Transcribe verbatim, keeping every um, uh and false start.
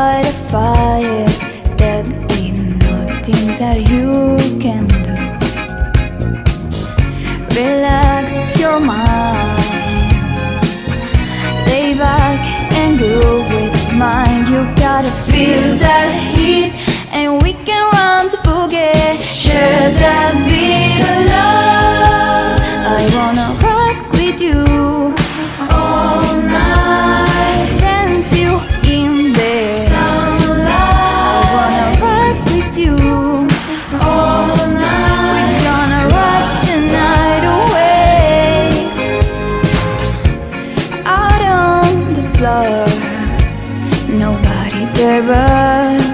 by the fire, there ain't nothing that you can do. Relax your mind, lay back and groove with mine. You gotta feel that heat, and we can run to boogie. Share that beat of love. I wanna rock with you all night, dance you in the sunlight. I wanna rock with you all night. We're gonna rock the night away. Out on the floor, nobody there but